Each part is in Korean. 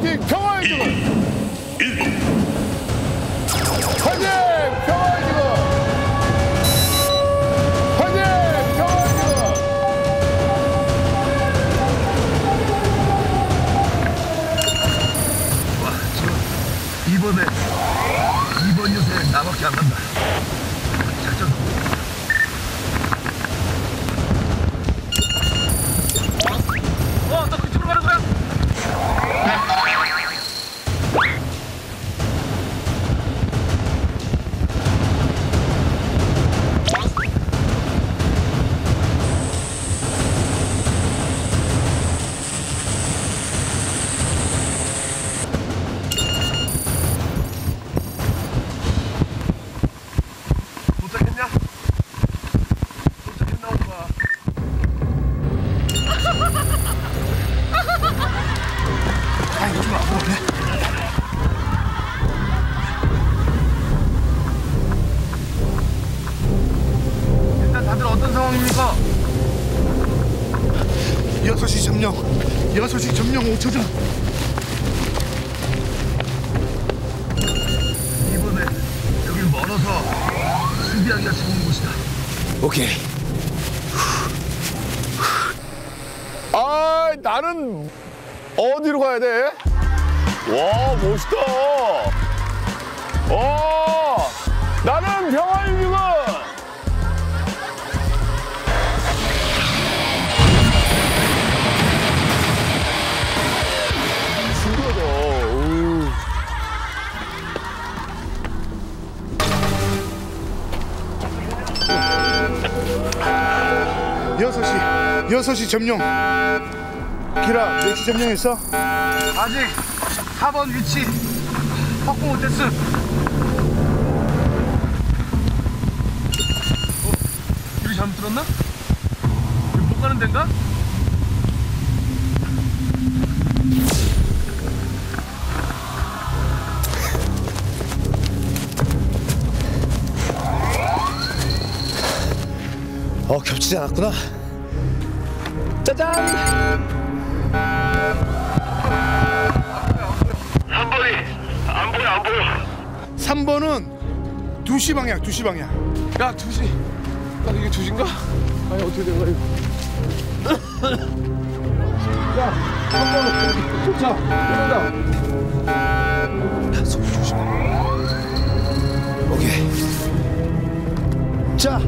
화이팅 평화의 지금. 화이팅 평화의 지금. 화이팅 평화의 지금. 와, 지금 이번 요새 나밖에 안 간다. 작전. 너 그쪽으로 가는 거야? 도착했냐? 도착했나 오빠? 아, 이거 좀 안 먹을래? 일단 다들 어떤 상황입니까? 6시 점령. 6시 점령 5초 전. 이번에 여기 멀어서 수비하기가 좋은 곳이다. 오케이. 아, 나는 어디로 가야 돼? 와, 멋있다. 나는 평화입니다. 신기하다. 오. 여섯 시 점령. 기라, 몇 시 점령했어? 아직 4번 위치 확보 못했음. 길이 잘못 들었나? 여기 못 가는 데인가? 겹치지 않았구나. 짜잔! 3번이 안 보여. 3번은 2시 방향, 2시 방향. 야, 2시. 아, 이게 2시인가? 아니, 어떻게 된 거야, 이거? 야, 3번 도착. 이런다. 손 조심해. 오케이. 자.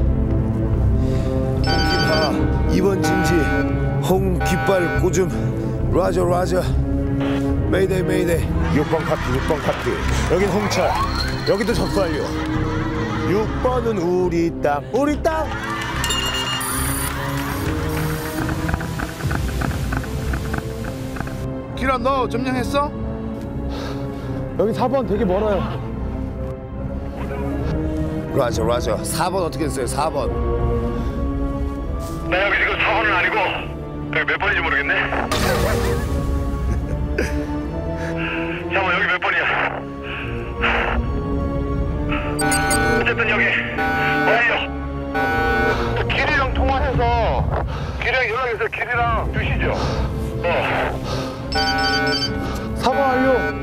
홍기파 2번 진지 홍깃발 꽂음 라저 메이데이 6번 카피 여긴 홍철 여기도 접수 완료 6번은 우리 땅 기라 너 점령했어? 여기 4번 되게 멀어요. 라저 4번 어떻게 했어요? 4번 나 여기 지금 4번은 아니고 여기 몇 번인지 모르겠네. 잠깐만, 여기 몇 번이야? 어쨌든 여기 와요. 길이랑 통화해서 길이랑 연락해서 길이랑 주시죠. 4번 완료.